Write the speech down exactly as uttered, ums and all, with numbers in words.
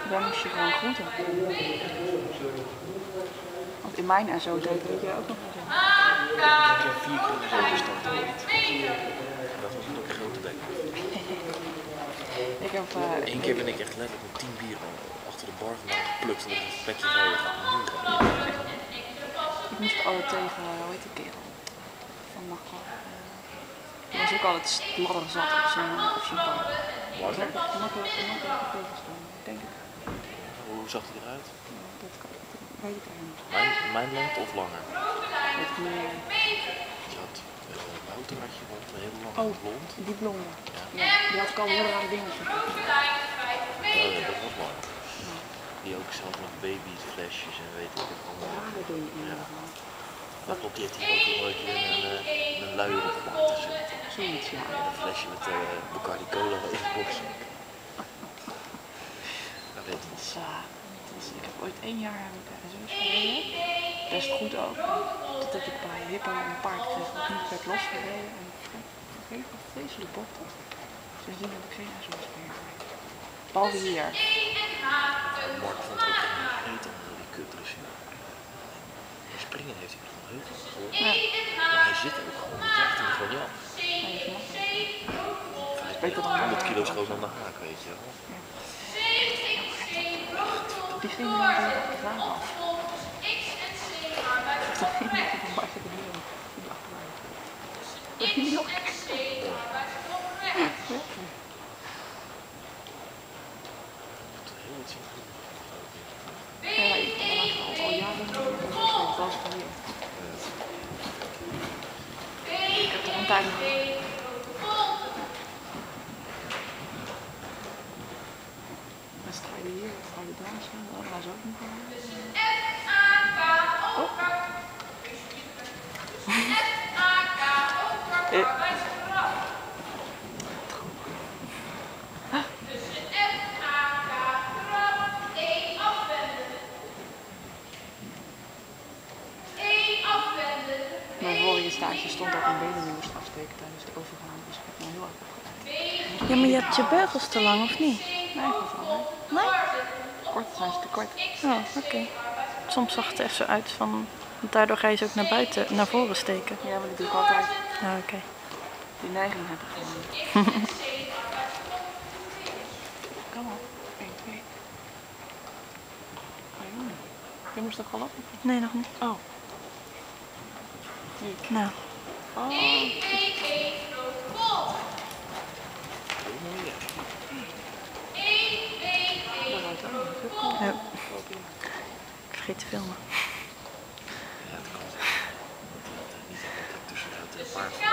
Daar moest je gewoon groeten. Want in mijn en zo deed je ook nog wel zo. Ik heb vier keer in de gestart. Dat was een grote bek. Ik heb... Uh, Eén keer ben ik echt letterlijk met tien bier achter de bar vandaan geplukt omdat ik het bekje vrij gaat nu gaan. Ik moest altijd tegen, hoe heet die kerel? Van Nachtel. Die was ook altijd ladder zat op zijn op zijn bar. Langer? Makkelijk tegenstaan, denk ik. Hoe zag hij eruit? Ja, dat kan, dat weet ik eigenlijk niet. Mijn, mijn lengte of langer? Weet ik niet meer. Je had uh, Wouter had je rond, een heel lang oh, blond. Die blonde. Ja. Ja, die had ik al heel rare dingen gezegd. Oh, ja, dat was lang. Ja. Die ook zelf nog babyflesjes en weet ik het allemaal. Ja, dat doe je in ieder geval. Dat klopt, die heeft hij ook een beetje een, een, een luier op laten zetten. Zoiets, ja. En een flesje met uh, Bacardi Cola in de box. Dat weet ik niet. Dus, ik heb ooit één jaar heb ik R S O's gereden. Best goed ook. Toen heb ik bij Hippo een paard gekregen dat niet werd losgereden. En ik heb vreselijk bochten. Sindsdien heb ik geen R S O's meer. Behalve hier. Mark vond het ook geen eten onder die kutdressing. Springen heeft hij nog heel veel gehoord. Ja. Maar hij zit ook gewoon, je krijgt hem gewoon niet af. Nee, dat is makkelijk. Beter dan honderd kilo schoon aan de haak, weet je wel. Ja. Die vinden we niet op de vraag af. Dat ging niet op de markt in de achterwaarde. Dat ging niet op. Ja, ik ben al, al jaren niet meer was hier. Ik heb er een tijd nog. Dan sta je hier, dan ga je daar staan, dan gaan ze ook niet gaan. Oh. Mijn vorige stage stond dat een benen moest afsteken tijdens de overgang, dus ik heb me heel erg opgeleid. Ja, maar je hebt je beugels te lang, of niet? Nee, dat wel. Nee? Kort zijn ze te kort. Oh, oké. Okay. Soms zag het er echt zo uit van, daardoor ga je ze ook naar buiten, naar voren steken. Ja, maar dat doe ik altijd. Ah, oké. Okay. Die neiging heb ik gewoon. Kom op. één, twee. Je moest toch al op? Nee, nog niet. Oh. Nu. Nou. Oh. Ja. Ik vergeet te filmen. Ja, dat kan. Dat niet tussenuit een paard.